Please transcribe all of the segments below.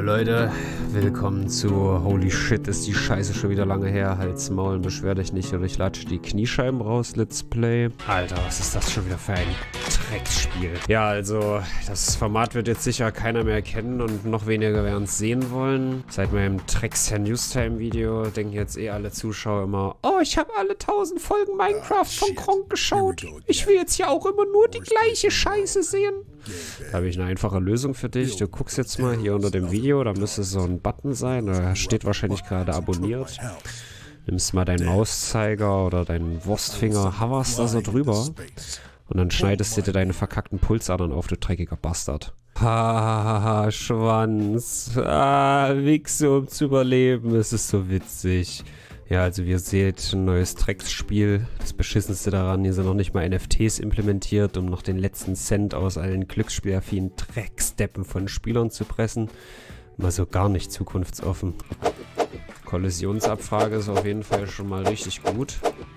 Hallo Leute, willkommen zu Holy Shit, ist die Scheiße schon wieder lange her. Halt's Maul, beschwer dich nicht oder ich latsche die Kniescheiben raus, Let's Play. Alter, was ist das schon wieder für ein Drecksspiel? Ja, also, das Format wird jetzt sicher keiner mehr kennen und noch weniger werden es sehen wollen. Seit meinem Drecksherr-Newstime-Video denken jetzt alle Zuschauer immer, oh, ich habe alle 1000 Folgen Minecraft von Gronkh geschaut. Ich will jetzt ja auch immer nur die gleiche Scheiße sehen. Da habe ich eine einfache Lösung für dich. Du guckst jetzt mal hier unter dem Video, da müsste so ein Button sein, da steht wahrscheinlich gerade abonniert. Nimmst mal deinen Mauszeiger oder deinen Wurstfinger, hoverst da so drüber und dann schneidest du dir deine verkackten Pulsadern auf, du dreckiger Bastard. Hahaha, Schwanz. Wichse, um zu überleben, es ist so witzig. Ja, also wie ihr seht, ein neues Drecksspiel. Das Beschissenste daran, hier sind noch nicht mal NFTs implementiert, um noch den letzten Cent aus allen glücksspielaffinen Drecksdeppen von Spielern zu pressen. Mal so gar nicht zukunftsoffen. Kollisionsabfrage ist auf jeden Fall schon mal richtig gut.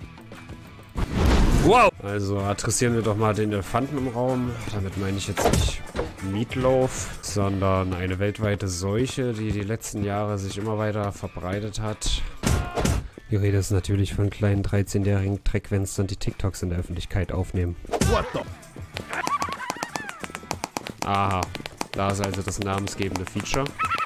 Wow! Also adressieren wir doch mal den Elefanten im Raum. Damit meine ich jetzt nicht Meatloaf, sondern eine weltweite Seuche, die die letzten Jahre sich immer weiter verbreitet hat. Die Rede ist natürlich von kleinen 13-jährigen Dreckwänstern, die TikToks in der Öffentlichkeit aufnehmen. Aha, da ist also das namensgebende Feature.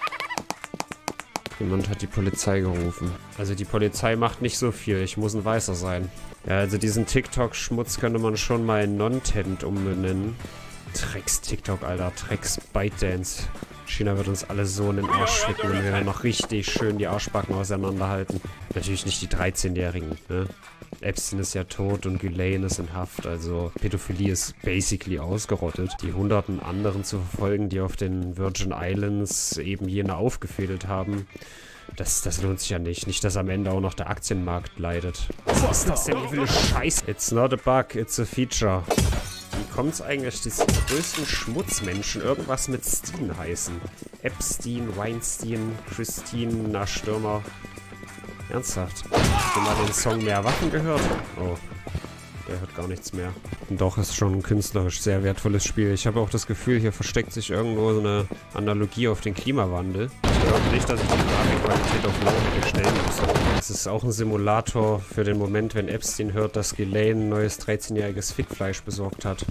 Jemand hat die Polizei gerufen. Also die Polizei macht nicht so viel, ich muss ein Weißer sein. Ja, also diesen TikTok-Schmutz könnte man schon mal in Non-Tent umbenennen. Drecks-TikTok, Alter, Drecks-ByteDance. China wird uns alle so in den Arsch ficken, wenn wir noch richtig schön die Arschbacken auseinanderhalten. Natürlich nicht die 13-Jährigen, ne? Epstein ist ja tot und Ghislaine ist in Haft, also Pädophilie ist basically ausgerottet. Die hunderten anderen zu verfolgen, die auf den Virgin Islands eben jene aufgefädelt haben, das lohnt sich ja nicht. Nicht, dass am Ende auch noch der Aktienmarkt leidet. Was ist das denn hier für eine Scheiße? It's not a bug, it's a feature. Wie kommt es eigentlich, dass die größten Schmutzmenschen irgendwas mit Steen heißen? Epstein, Weinstein, Christine, na Stürmer. Ernsthaft? Hast du mal den Song Mehr Waffen gehört? Oh, der hört gar nichts mehr. Und doch, ist schon ein künstlerisch sehr wertvolles Spiel. Ich habe auch das Gefühl, hier versteckt sich irgendwo so eine Analogie auf den Klimawandel. Ich glaube nicht, dass ich die Grafikqualität auf Low stellen muss. Es ist auch ein Simulator für den Moment, wenn Epstein hört, dass Ghislaine ein neues 13-jähriges Fickfleisch besorgt hat.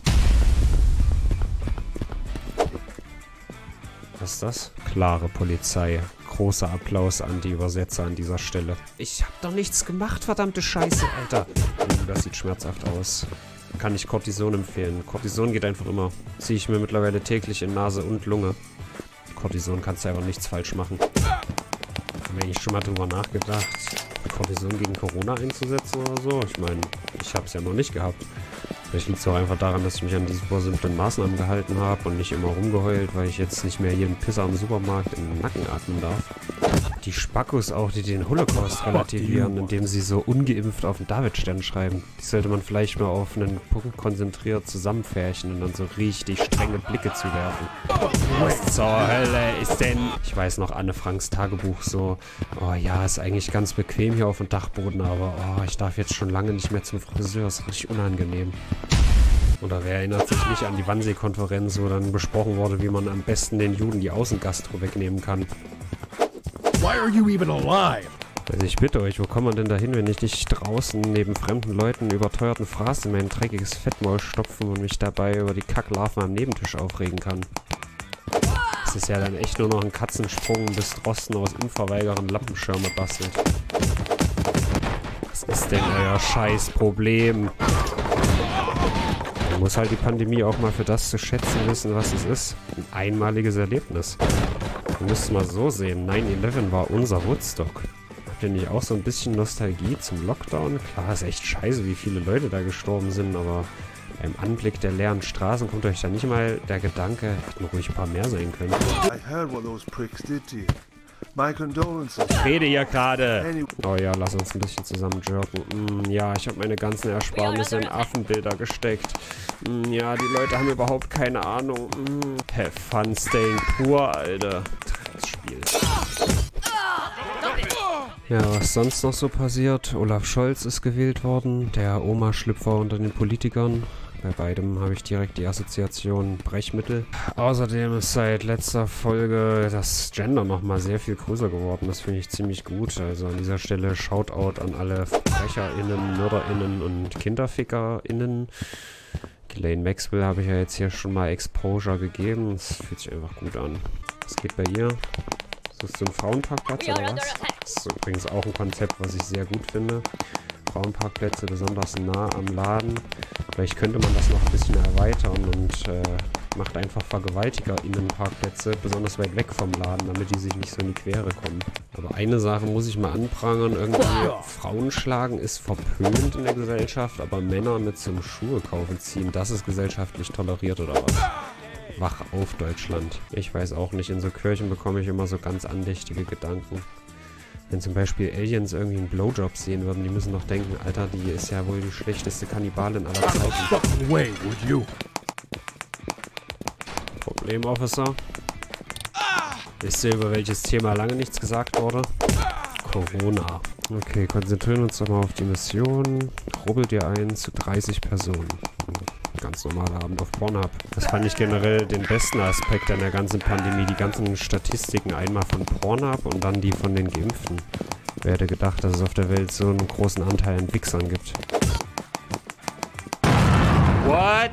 Was ist das? Klare Polizei. Großer Applaus an die Übersetzer an dieser Stelle. Ich hab doch nichts gemacht, verdammte Scheiße, Alter. Das sieht schmerzhaft aus. Kann ich Cortison empfehlen. Cortison geht einfach immer. Ziehe ich mir mittlerweile täglich in Nase und Lunge. Cortison kannst du einfach nichts falsch machen. Habe ich schon mal drüber nachgedacht, Cortison gegen Corona einzusetzen oder so. Ich meine, ich habe es ja noch nicht gehabt. Vielleicht liegt es auch einfach daran, dass ich mich an die super simplen Maßnahmen gehalten habe und nicht immer rumgeheult, weil ich jetzt nicht mehr jeden Pisser am Supermarkt in den Nacken atmen darf. Die Spackos auch, die den Holocaust relativieren, indem sie so ungeimpft auf den Davidstern schreiben. Die sollte man vielleicht mal auf einen Punkt konzentriert zusammenfärchen und dann so richtig strenge Blicke zuwerfen. Was zur Hölle ist denn? Ich weiß noch, Anne Franks Tagebuch so, oh ja, ist eigentlich ganz bequem hier auf dem Dachboden, aber oh, ich darf jetzt schon lange nicht mehr zum Friseur, ist richtig unangenehm. Oder wer erinnert sich nicht an die Wannsee-Konferenz, wo dann besprochen wurde, wie man am besten den Juden die Außengastro wegnehmen kann. Why are you even alive? Also ich bitte euch, wo kommt man denn dahin, wenn ich dich draußen neben fremden Leuten überteuerten Fraß in mein dreckiges Fettmaul stopfen und mich dabei über die Kacklarven am Nebentisch aufregen kann? Das ist ja dann echt nur noch ein Katzensprung, bis Drosten aus unverweigernden Lampenschirme bastelt. Was ist denn euer Scheißproblem? Man muss halt die Pandemie auch mal für das zu schätzen wissen, was es ist. Ein einmaliges Erlebnis. Du musst es mal so sehen, 9/11 war unser Woodstock. Habt ihr nicht auch so ein bisschen Nostalgie zum Lockdown? Klar, ist echt scheiße, wie viele Leute da gestorben sind, aber beim Anblick der leeren Straßen kommt euch da nicht mal der Gedanke, hätten ruhig ein paar mehr sein können. Ich rede hier gerade. Oh ja, lass uns ein bisschen zusammen jerken. Ja, ich habe meine ganzen Ersparnisse in Affenbilder gesteckt. Ja, die Leute haben überhaupt keine Ahnung. Have fun staying poor, Alter. Drecksspiel. Ja, was sonst noch so passiert? Olaf Scholz ist gewählt worden. Der Oma-Schlüpfer unter den Politikern. Bei beidem habe ich direkt die Assoziation Brechmittel. Außerdem ist seit letzter Folge das Gender nochmal sehr viel größer geworden. Das finde ich ziemlich gut. Also an dieser Stelle Shoutout an alle VerbrecherInnen, MörderInnen und KinderfickerInnen. Ghislaine Maxwell habe ich ja jetzt hier schon mal Exposure gegeben. Das fühlt sich einfach gut an. Was geht bei ihr? Suchst du einen Frauenparkplatz oder was? Das ist übrigens auch ein Konzept, was ich sehr gut finde. Frauenparkplätze besonders nah am Laden. Vielleicht könnte man das noch ein bisschen erweitern und macht einfach VergewaltigerInnen-Parkplätze besonders weit weg vom Laden, damit die sich nicht so in die Quere kommen. Aber eine Sache muss ich mal anprangern. Irgendwie Frauen schlagen ist verpönt in der Gesellschaft, aber Männer mit zum Schuhe kaufen ziehen, das ist gesellschaftlich toleriert oder was? Wach auf, Deutschland. Ich weiß auch nicht, in so Kirchen bekomme ich immer so ganz andächtige Gedanken. Wenn zum Beispiel Aliens irgendwie einen Blowjob sehen würden, die müssen doch denken, Alter, die ist ja wohl die schlechteste Kannibalin aller Zeiten. Fucking way, would you? Problem, Officer. Wisst ihr, über welches Thema lange nichts gesagt wurde? Corona. Okay, konzentrieren uns doch mal auf die Mission. Rubbelt ihr ein zu 30 Personen. Ganz normaler Abend auf Pornhub. Das fand ich generell den besten Aspekt an der ganzen Pandemie. Die ganzen Statistiken einmal von Pornhub und dann die von den Geimpften. Wer hätte gedacht, dass es auf der Welt so einen großen Anteil an Wichsern gibt? What?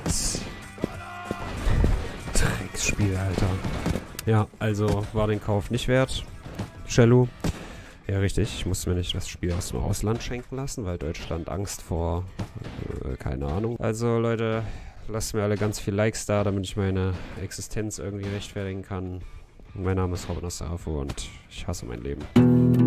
Drecksspiel, Alter. Ja, also war den Kauf nicht wert. Cello. Ja, richtig. Ich musste mir nicht das Spiel aus dem Ausland schenken lassen, weil Deutschland Angst vor... keine Ahnung. Also, Leute, lasst mir alle ganz viel Likes da, damit ich meine Existenz irgendwie rechtfertigen kann. Mein Name ist Robin Asafo und ich hasse mein Leben.